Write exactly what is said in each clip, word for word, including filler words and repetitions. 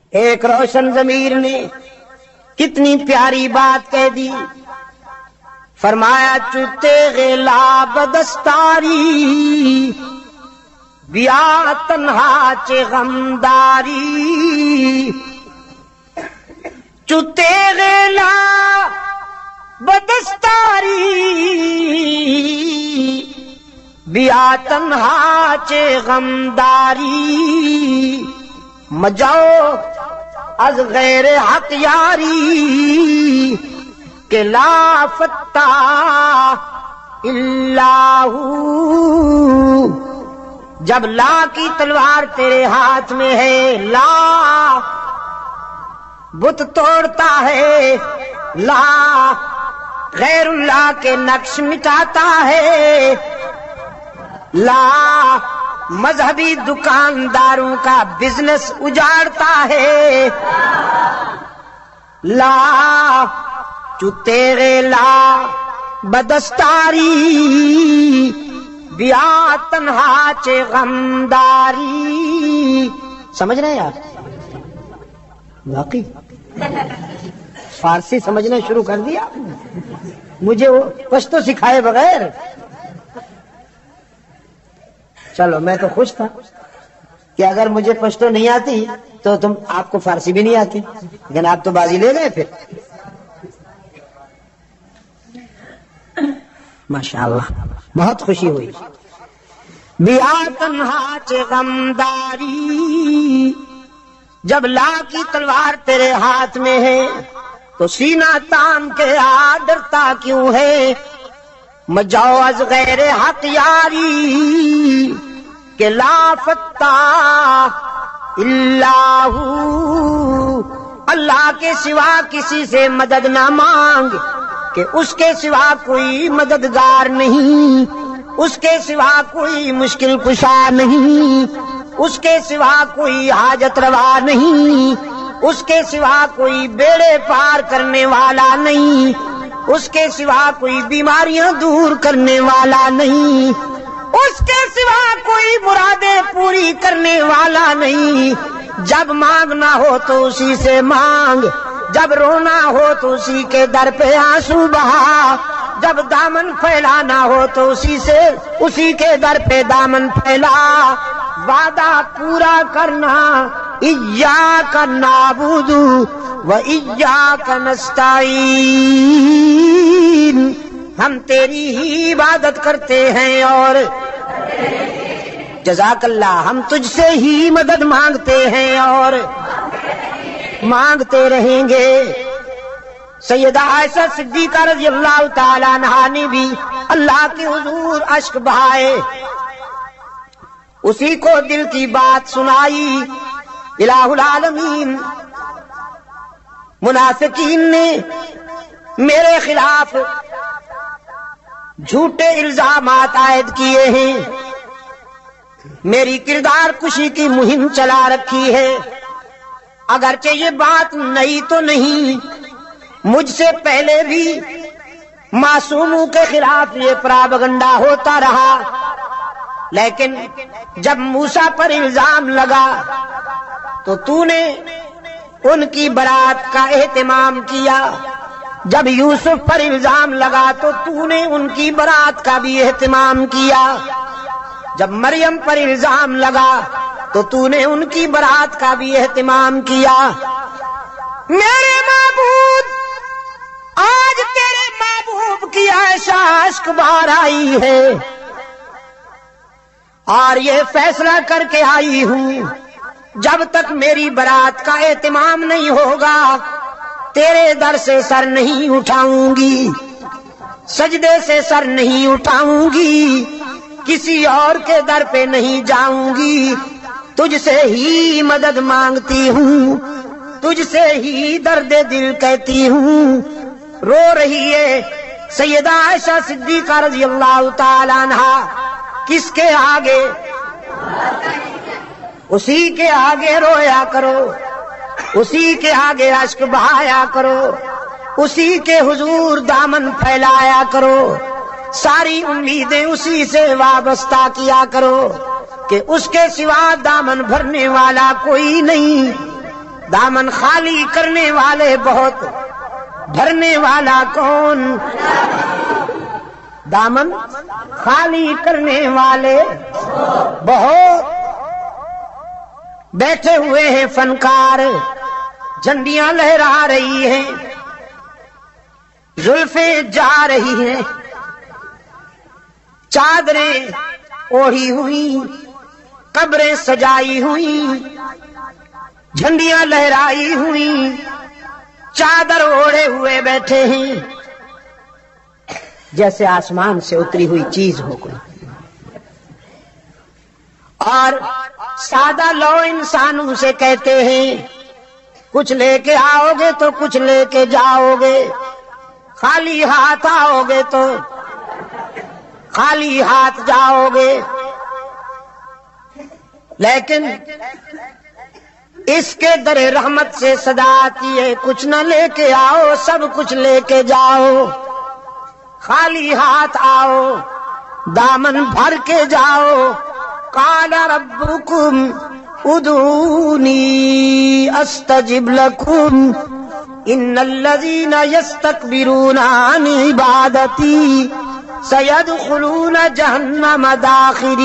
ایک روشن ضمیر نے کتنی پیاری بات کہہ دی، فرمایا چتے غلا بدستاری بیا تنہا چے غمداری، چتے غلا بدستاری بیا تنہا چے غمداری، مجاؤ از غیر حق یاری کہ لا فتح الا ہو، جب لا کی تلوار تیرے ہاتھ میں ہے، لا بت توڑتا ہے، لا غیر اللہ کے نقش مٹاتا ہے، لا مذہبی دکانداروں کا بزنس اجاڑتا ہے، لا جو تیرے لا بدستاری بیا تنہا چے غمداری۔ سمجھ رہے ہیں آپ؟ واقعی فارسی سمجھنا شروع کر دیا، مجھے وہ پشتو سکھائے بغیر۔ چلو میں تو خوش تھا کہ اگر مجھے پشتو نہیں آتی تو تم آپ کو فارسی بھی نہیں آتی، لیکن آپ تو بازی لے گئے پھر۔ ماشاءاللہ بہت خوشی ہوئی۔ بیا تنہا چے غمداری، جب لا کی تلوار تیرے ہاتھ میں ہے تو سینہ تان کے آ ڈرتا کیوں ہے، مجاؤ از غیر حق یاری کہ لا فتح الا ہو، اللہ کے سوا کسی سے مدد نہ مانگ کہ اس کے سوا کوئی مددگار نہیں، اس کے سوا کوئی مشکل کشا نہیں، اس کے سوا کوئی حاجت روا نہیں، اس کے سوا کوئی بیڑے پار کرنے والا نہیں، اس کے سوا کوئی بیماریاں دور کرنے والا نہیں، اس کے سوا کوئی مرادیں پوری کرنے والا نہیں۔ جب مانگنا ہو تو اسی سے مانگ، جب رونا ہو تو اسی کے در پہ آنسو بہا، جب دامن پھیلانا ہو تو اسی سے اسی کے در پہ دامن پھیلا، وعدہ پورا کرنا ایاک نعبد و ایاک نستعین، ہم تیری ہی عبادت کرتے ہیں اور جزاک اللہ ہم تجھ سے ہی مدد مانگتے ہیں اور مانگتے رہیں گے۔ سیدہ عائشہ صدیقہ رضی اللہ تعالیٰ عنہا نے بھی اللہ کے حضور اشک بہائے، اسی کو دل کی بات سنائی۔ الہ العالمین منافقین نے میرے خلاف جھوٹے الزامات عائد کیے ہیں، میری کردار کشی کی مہم چلا رکھی ہے، اگرچہ یہ بات نئی تو نہیں، مجھ سے پہلے بھی معصوموں کے خلاف یہ پراپگنڈا ہوتا رہا، لیکن جب موسیٰ پر الزام لگا تو تو نے ان کی برات کا اہتمام کیا، جب یوسف پر الزام لگا تو تو نے ان کی برات کا بھی اہتمام کیا، جب مریم پر الزام لگا تو تو نے ان کی برات کا بھی اہتمام کیا۔ میرے معبود آج تیرے محبوب کی عائشہ اشک بار آئی ہے اور یہ فیصلہ کر کے آئی ہوں جب تک میری برات کا اہتمام نہیں ہوگا تیرے در سے سر نہیں اٹھاؤں گی، سجدے سے سر نہیں اٹھاؤں گی، کسی اور کے در پہ نہیں جاؤں گی، تجھ سے ہی مدد مانگتی ہوں، تجھ سے ہی درد دل کہتی ہوں۔ رو رہی ہے سیدہ عائشہ صدیقہ رضی اللہ تعالی عنہا، کس کے آگے؟ اسی کے آگے رویا کرو، اسی کے آگے اشک بہایا کرو، اسی کے حضور دامن پھیلایا کرو، ساری امیدیں اسی سے وابستہ کیا کرو کہ اس کے سوا دامن بھرنے والا کوئی نہیں۔ دامن خالی کرنے والے بہت، بھرنے والا کون؟ دامن خالی کرنے والے بہت، بیٹھے ہوئے ہیں فنکار، جھنڈیاں لہرا رہی ہیں، زلفیں جا رہی ہیں، چادریں اوڑھی ہوئی، قبریں سجائی ہوئی، جھنڈیاں لہرائی ہوئی، چادر اوڑھے ہوئے بیٹھے ہیں، جیسے آسمان سے اتری ہوئی چیز ہو کوئی۔ اور سادہ لو انسانوں سے کہتے ہیں کچھ لے کے آؤ گے تو کچھ لے کے جاؤ گے، خالی ہاتھ آؤ گے تو خالی ہاتھ جاؤ گے۔ لیکن اس کے در رحمت سے صدا آتی ہے کچھ نہ لے کے آؤ، سب کچھ لے کے جاؤ، خالی ہاتھ آؤ، دامن بھر کے جاؤ۔ قال ربکم ادعونی استجب لکم ان الذین یستکبرون عن عبادتی سیدخلون جہنم داخرین۔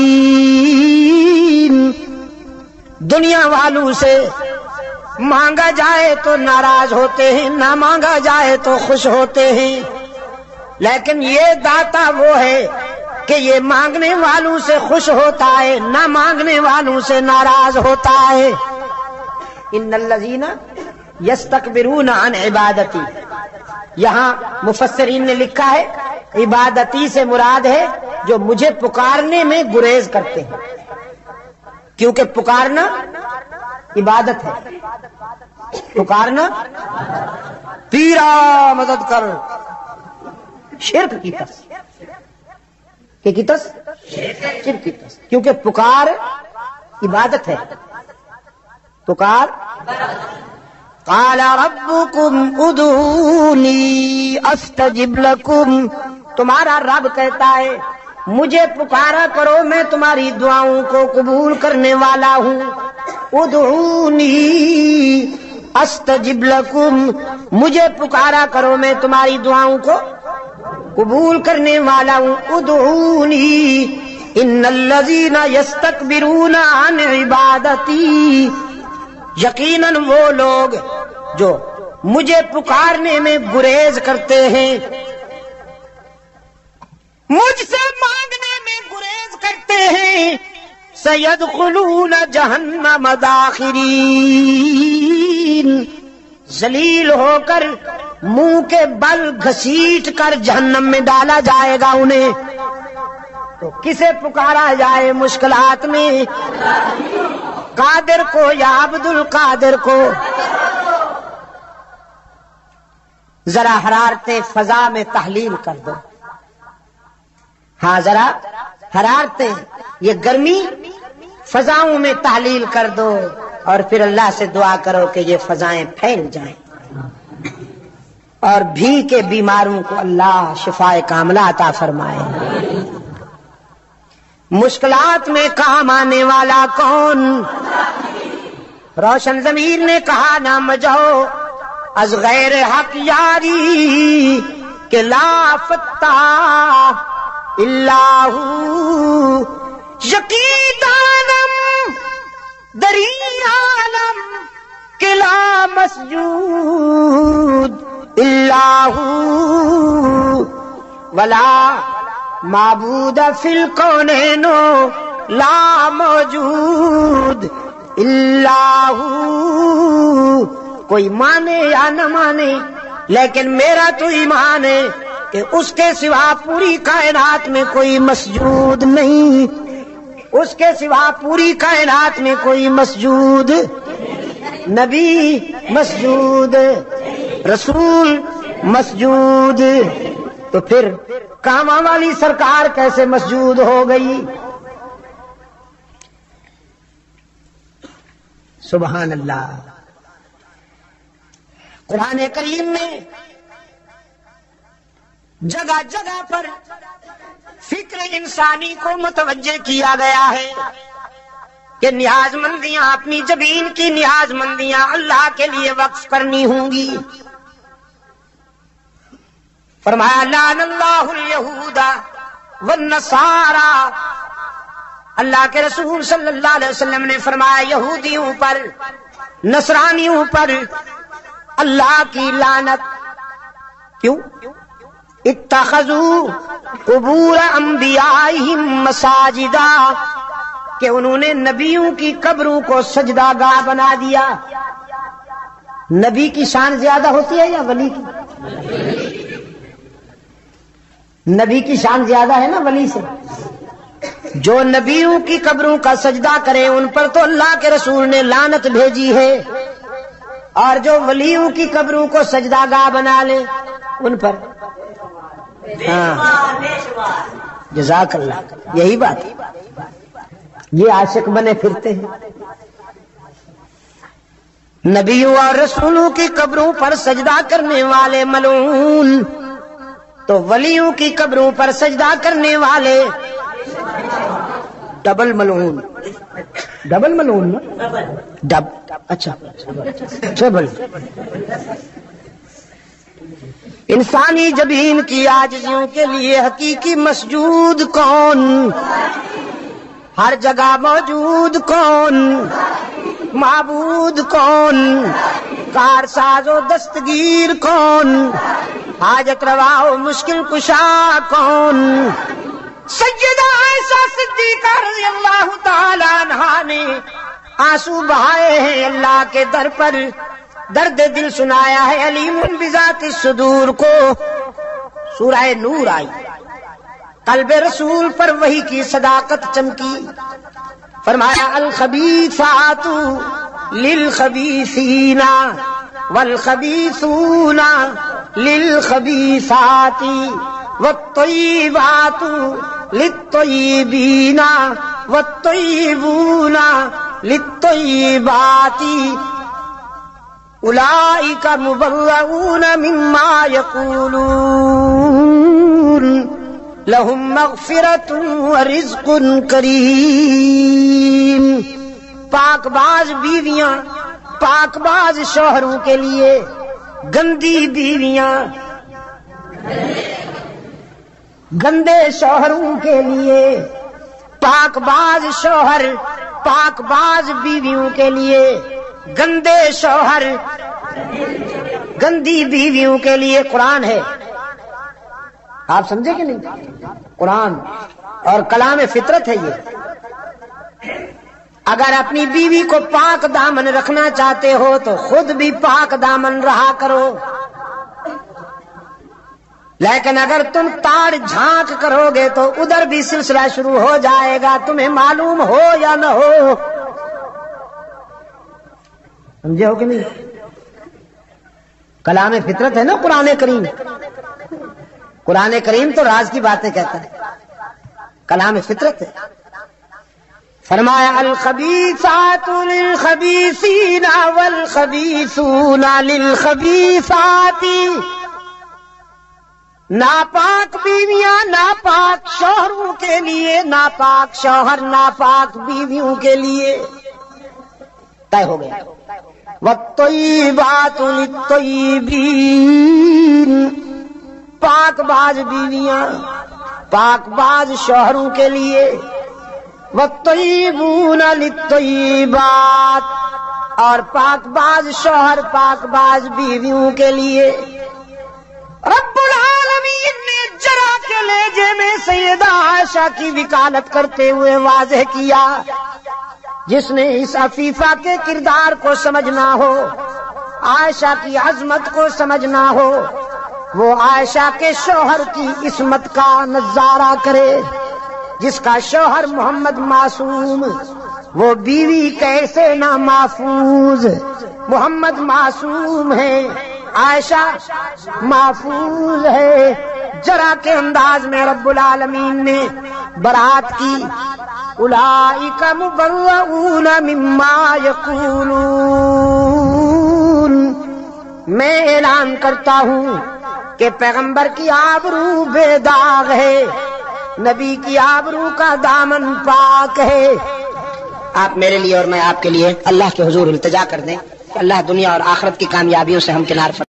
دنیا والوں سے مانگا جائے تو ناراض ہوتے ہیں، نہ مانگا جائے تو خوش ہوتے ہیں، لیکن یہ داتا وہ ہے کہ یہ مانگنے والوں سے خوش ہوتا ہے، نہ مانگنے والوں سے ناراض ہوتا ہے۔ ان الذین یستکبرون عن عبادتی، یہاں مفسرین نے لکھا ہے عبادتی سے مراد ہے جو مجھے پکارنے میں گریز کرتے ہیں، کیونکہ پکارنا عبادت ہے، پکارنا پیرا مدد کر، شرک کی تس کہ کی تس شرک کی تس، کیونکہ پکار عبادت ہے، پکار۔ قال ربکم ادعونی استجب لکم، تمہارا رب کہتا ہے مجھے پکارا کرو، میں تمہاری دعاؤں کو قبول کرنے والا ہوں۔ ادعونی استجب لکم، مجھے پکارا کرو میں تمہاری دعاؤں کو قبول کرنے والا ہوں۔ ادعونی ان الذین یستکبرون عن عبادتی، یقیناً وہ لوگ جو مجھے پکارنے میں گریز کرتے ہیں، مجھ سے مانگنے میں گریز کرتے ہیں، سیدخلون جہنم داخرین، ذلیل ہو کر منہ کے بل گھسیٹ کر جہنم میں ڈالا جائے گا انہیں۔ تو کسے پکارا جائے مشکلات میں؟ قادر کو یا عبد القادر کو؟ ذرا حرارتیں فضا میں تحلیل کر دو، ہاں ذرا حرارتیں، یہ گرمی فضاؤں میں تحلیل کر دو، اور پھر اللہ سے دعا کرو کہ یہ فضائیں پھیل جائیں اور بھی کے بیماروں کو اللہ شفائے کاملہ عطا فرمائے۔ مشکلات میں کام آنے والا کون؟ روشن ضمیر نے کہا نہ مجھو از غیر حق یاری کہ لا فتح اللہ ہو، یقین عالم دری عالم کہ لا مسجود اللہ ہو، ولا معبود فی الکونین لا موجود اللہ ہو۔ کوئی مانے یا نہ مانے لیکن میرا تو ایمان ہے کہ اس کے سوا پوری کائنات میں کوئی مسجود نہیں، اس کے سوا پوری کائنات میں کوئی مسجود، نبی مسجود، رسول مسجود، تو پھر کاما والی سرکار کیسے مسجود ہو گئی؟ سبحان اللہ۔ قرآن کریم میں جگہ جگہ پر فکر انسانی کو متوجہ کیا گیا ہے۔ کہ نیاز مندیاں، اپنی جبین کی نیاز مندیاں اللہ کے لیے وقف کرنی ہوں گی۔ فرمایا لعن اللہ الیہود والنصارى، اللہ کے رسول صلی اللہ علیہ وسلم نے فرمایا یہودیوں پر، نصرانیوں پر اللہ کی لعنت۔ کیوں؟ اتخذوا قبور انبیائہم مساجدا، کہ انہوں نے نبیوں کی قبروں کو سجدہ گاہ بنا دیا۔ نبی کی شان زیادہ ہوتی ہے یا ولی کی؟ نبی کی شان زیادہ ہے نا ولی سے۔ جو نبیوں کی قبروں کا سجدہ کرے ان پر تو اللہ کے رسول نے لعنت بھیجی ہے، اور جو ولیوں کی قبروں کو سجدہ گاہ بنا لے ان پر، ہاں جزاک اللہ، یہی بات ہے، یہ عاشق بنے پھرتے ہیں۔ نبیوں اور رسولوں کی قبروں پر سجدہ کرنے والے ملعون، تو ولیوں کی قبروں پر سجدہ کرنے والے ڈبل ملعون۔ ڈبل ملعون نا؟ ڈب اچھا ڈبل۔ انسانی جبین کی عاجزیوں کے لیے حقیقی مسجود کون؟ ہر جگہ موجود کون؟ معبود کون؟ کارساز و دستگیر کون؟ حاجت روا و مشکل کشا کون؟ سیدہ عائشہ صدیقہ رضی اللہ تعالی عنہا نے آنسو بہائے ہیں اللہ کے در پر، درد دل سنایا ہے علیم بذات الصدور کو۔ سورہ نور آئی، قلب رسول پر وحی کی صداقت چمکی۔ فرمایا الخبیثات للخبیثین والخبیثون للخبیثات والطیبات للطیبین والطیبون للطیبات اولئک مبرؤون مما یقولون لہم مغفرۃ ورزق کریم۔ پاک باز بیویاں پاک باز شوہروں کے لیے، گندی بیویاں گندے شوہروں کے لیے، پاک باز شوہر پاک باز بیویوں کے لیے، گندے شوہر گندی بیویوں کے لیے قرآن ہے۔ آپ سمجھے کہ نہیں؟ قرآن اور کلام فطرت ہے یہ۔ اگر اپنی بیوی کو پاک دامن رکھنا چاہتے ہو تو خود بھی پاک دامن رہا کرو، لیکن اگر تم تاڑ جھانک کرو گے تو ادھر بھی سلسلہ شروع ہو جائے گا، تمہیں معلوم ہو یا نہ ہو۔ سمجھے ہو کہ نہیں؟ کلام فطرت ہے نا قرآن کریم۔ قرآن کریم تو راز کی باتیں کہتا ہے، کلام فطرت ہے۔ فرمایا الخبیثات للخبیثین والخبیثون للخبیثات، ناپاک بیویاں ناپاک شوہروں کے لیے، ناپاک شوہر ناپاک بیویوں کے لیے، طے ہو گیا۔ والطیبات للطیبین، پاک باز بیویاں پاک باز شوہروں کے لیے، والطیبون للطیبات، اور پاک باز شوہر پاک باز بیویوں کے لیے۔ رب العالمین نے جرا کے لہجے میں سیدہ عائشہ کی وکالت کرتے ہوئے واضح کیا، جس نے اس عفیفہ کے کردار کو سمجھنا ہو، عائشہ کی عظمت کو سمجھنا ہو، وہ عائشہ کے شوہر کی عصمت کا نظارہ کرے۔ جس کا شوہر محمد معصوم، وہ بیوی کیسے نہ محفوظ۔ محمد معصوم ہے، عائشہ محفوظ ہے۔ جرا کے انداز میں رب العالمین نے برات کی، اولئک مبرؤون مما یقولون۔ میں اعلان کرتا ہوں کہ پیغمبر کی آبرو بے داغ ہے، نبی کی آبرو کا دامن پاک ہے۔ آپ میرے لیے اور میں آپ کے لیے اللہ کے حضور التجا کر دیں کہ اللہ دنیا اور آخرت کی کامیابیوں سے ہم کنار فرمائے۔